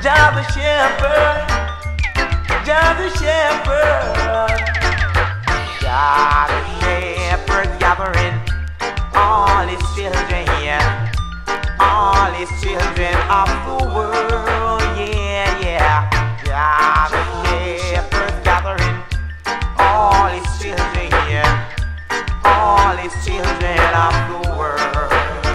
Jah the Shepherd, Jah the Shepherd, Jah the Shepherd gathering all his children, all his children of the world, yeah, yeah. Jah the Shepherd gathering all his children, all his children of the world.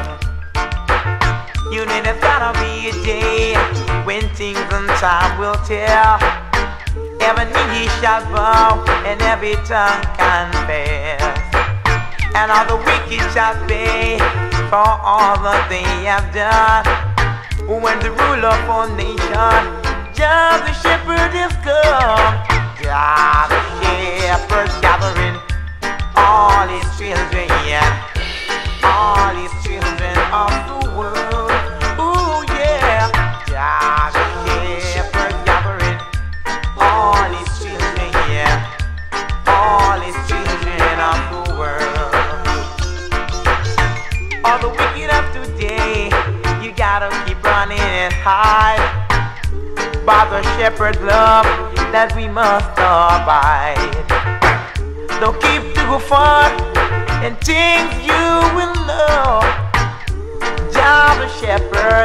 You know there's gonna be a day when things and time will tell. Every knee shall bow and every tongue confess, and all the wicked shall pay for all that they have done. When the ruler of all nations, Jah the Shepherd is come. Jah the Shepherd gathering all his children, all his children of the world. Ooh yeah, Jah the Shepherd gathering all his children, all his children of the world. All the wicked of today, you gotta keep running and hide by the shepherd's love that we must abide. Don't keep too far and things you will know. Jah the shepherd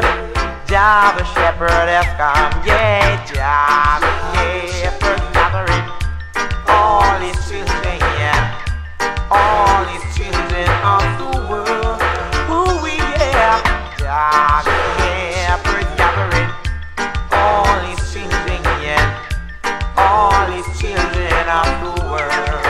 has come, yeah. Jah the shepherd gathering all his children, all his children of the world. Ooh yeah, Jah the shepherd gathering all his children, all his children of the world.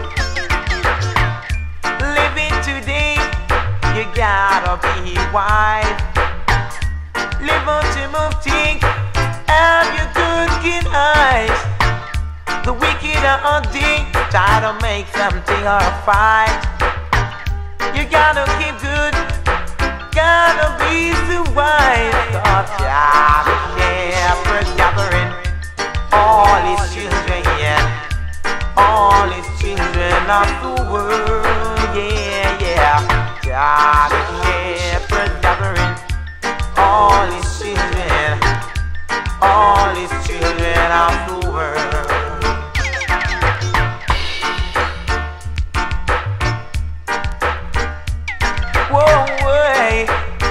Living today, you gotta be wise. Live on to move, think, have your good keen eyes. The wicked are hunting, try to make something or fight. You gotta keep good, gotta be so wise. Cause Jah the Shepherd gathering all his children, all his children of the world, yeah, yeah. Jah the Shepherd gathering all his children, all his children of the world. Whoa, way,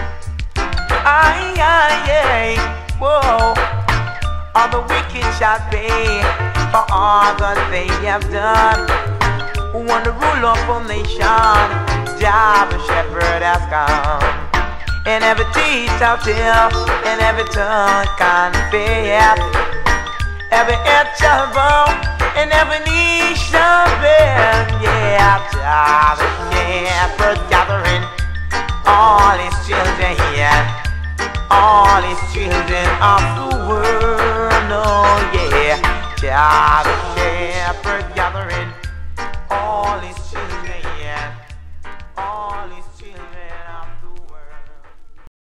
aye, whoa. All the wicked shall pay for all that they have done. Who want to rule up a nation? Jah the Shepherd has come. And every teeth shall tell, and every tongue confess. Every head shall bow, and every knee shall bend. Yeah, Jah the Shepherd gathering all his children, all his children of the world. Oh yeah, Jah the Shepherd gathering